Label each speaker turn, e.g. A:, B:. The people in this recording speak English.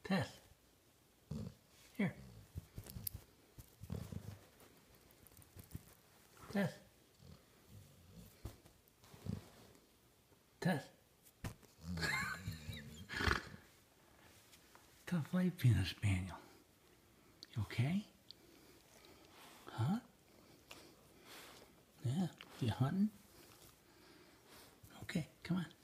A: Tess. Here. Tess. Tess. Tough life being a Spaniel. You okay? Huh? Yeah. You hunting? Okay, come on.